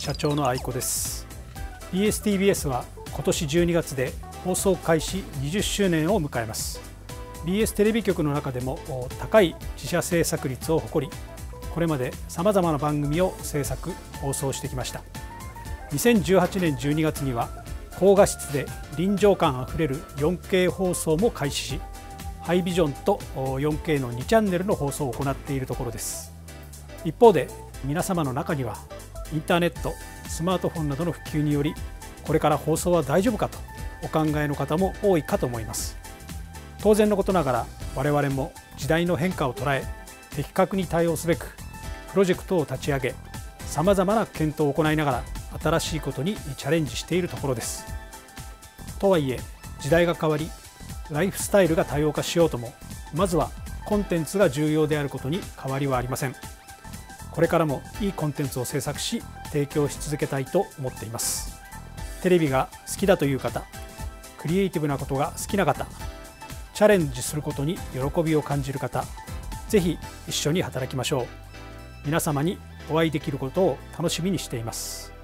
社長の愛子です。 BSTBS は今年12月で放送開始20周年を迎えます。 BS テレビ局の中でも高い自社制作率を誇り、これまでさまざまな番組を制作放送してきました。2018年12月には高画質で臨場感あふれる 4K 放送も開始し、ハイビジョンと 4K の2チャンネルの放送を行っているところです。一方で皆様の中にはインターネット、スマートフォンなどの普及により、これから放送は大丈夫かとお考えの方も多いかと思います。当然のことながら我々も時代の変化を捉え、的確に対応すべくプロジェクトを立ち上げ、さまざまな検討を行いながら新しいことにチャレンジしているところです。とはいえ時代が変わり、ライフスタイルが多様化しようとも、まずはコンテンツが重要であることに変わりはありません。これからもいいコンテンツを制作し提供し続けたいと思っています。テレビが好きだという方、クリエイティブなことが好きな方、チャレンジすることに喜びを感じる方、ぜひ一緒に働きましょう。皆様にお会いできることを楽しみにしています。